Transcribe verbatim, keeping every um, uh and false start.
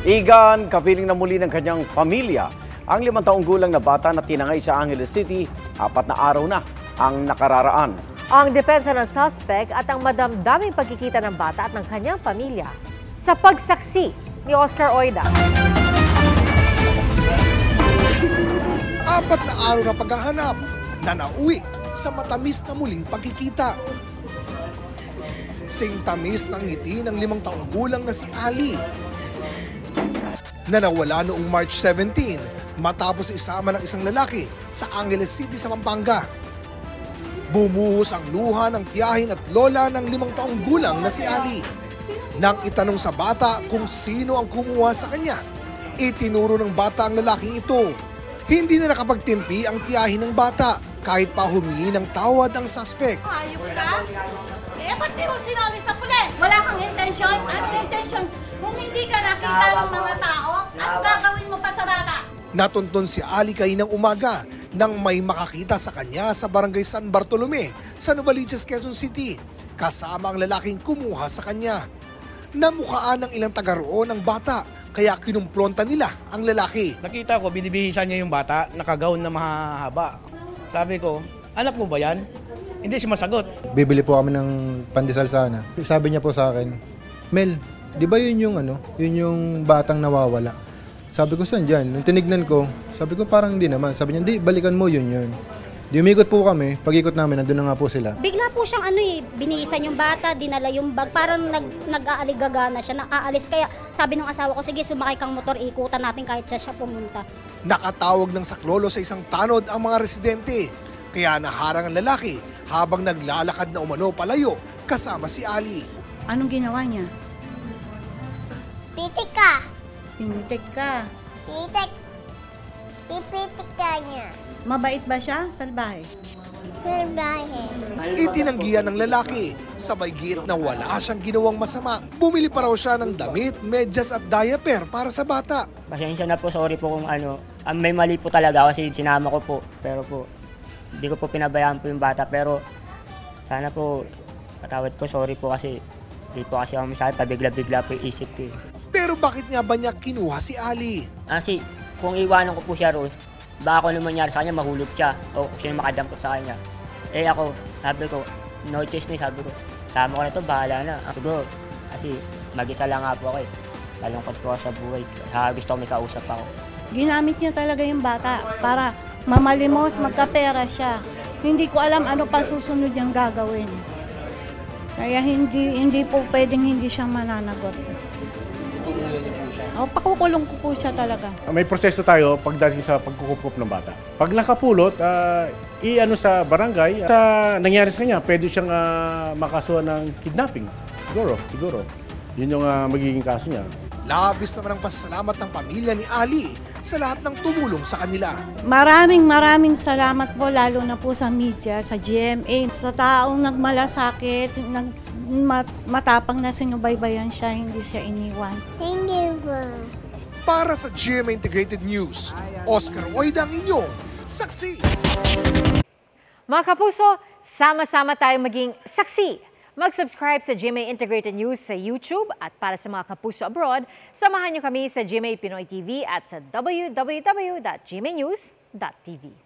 Igan, kapiling na muli ng kanyang pamilya ang limang taong gulang na bata na tinangay sa Angeles City. Apat na araw na ang nakararaan. Ang depensa ng suspect at ang madamdaming pagkikita ng bata at ng kanyang pamilya sa pagsaksi ni Oscar Oida. Apat na araw na paghahanap na nauwi sa matamis na muling pagkikita. Sing tamis ng ngiti ng limang taong gulang na si Ali na nawala noong March seventeenth matapos isama ng isang lalaki sa Angeles City sa Pampanga. Bumuhos ang luha ng tiyahin at lola ng limang taong gulang na si Ali. Nang itanong sa bata kung sino ang kumuha sa kanya, itinuro ng bata ang lalaking ito. Hindi na nakapagtimpi ang tiyahin ng bata kahit pa humingi ng tawad ang suspect. Ayop ka? Eh, ba't di mo sinali sa pulis? Wala kang intensyon? Anong intensyon? Kung hindi ka nakita ng mga tao, ano gagawin mo pa sa bata? Natuntun si Ali kaninang umaga nang may makakita sa kanya sa barangay San Bartolome sa Novaliches, Quezon City, kasama ang lalaking kumuha sa kanya. Namukhaan ng ilang taga roon ang bata, kaya kinumpronta nila ang lalaki. Nakita ko, binibihisan niya yung bata, nakagawon na mahaba. Sabi ko, anak mo ba yan? Hindi siya masagot. Bibili po kami ng pandesal sana. Sabi niya po sa akin, Mel, di ba yun yung ano, yun yung batang nawawala? Sabi ko, saan dyan? Nung tinignan ko, sabi ko parang hindi naman. Sabi niya, hindi, balikan mo yun yun. Di umikot po kami, pag-ikot namin, nandun na nga po sila. Bigla po siyang ano eh, binihisan yung bata, dinala yung bag, parang nag, nag-aaligaga na siya, nakaalis. Kaya sabi ng asawa ko, sige sumakay kang motor, ikutan natin kahit siya siya pumunta. Nakatawag ng saklolo sa isang tanod ang mga residente, kaya naharang ang lalaki habang naglalakad na umano palayo kasama si Ali. Anong ginawa niya? Pitik ka! Pinitik ka. Pitik! Pipitik ka niya. Mabait ba siya? Salbahe? Salbahe. Itinanggihan ng lalaki, sabay giit na wala siyang ginawang masama. Bumili pa raw siya ng damit, medyas at diaper para sa bata. Pasensya na po, sorry po kung ano. Um, may mali po talaga kasi sinama ko po. Pero po, hindi ko po pinabayaan po yung bata. Pero sana po, patawad po, sorry po kasi hindi po kasi ako masyadong pabigla-bigla po yung isip ko. Pero bakit nga ba niya kinuha si Ali? Kasi kung iwanan ko po siya roon, baka kung ano mangyari sa kanya, mahulog siya o kung sino makadampot sa kanya. Eh ako, sabi ko, no choice na, sabi ko, sama ko na to, bahala na. Siguro, kasi mag-isa lang nga po ako eh. Talungkot po ako sa buhay. Saka gusto ko may kausap ako. Ginamit niya talaga yung bata para mamalimos, magkapera siya. Hindi ko alam ano pa susunod niyang gagawin. Kaya hindi hindi po pwedeng hindi siya mananagot. O, pakukulong ko po siya talaga. May proseso tayo pagdating sa pagkukup ng bata. Pag nakapulot, uh, i-ano sa barangay, sa nangyari sa kanya, pwede siyang uh, makasuhan ng kidnapping. Siguro, siguro. Yun yung uh, magiging kaso niya. Labis naman ang pasasalamat ng pamilya ni Ali sa lahat ng tumulong sa kanila. Maraming maraming salamat po, lalo na po sa media, sa G M A, sa taong nagmalasakit, nag mat matapang na sinubaybayan siya, hindi siya iniwan. Thank you po. Para sa G M A Integrated News, Oscar Oida ang inyong saksi. Mga kapuso, sama-sama tayong maging saksi. Mag-subscribe sa G M A Integrated News sa YouTube at para sa mga kapuso abroad, samahan niyo kami sa G M A Pinoy T V at sa w w w dot g m a news dot t v.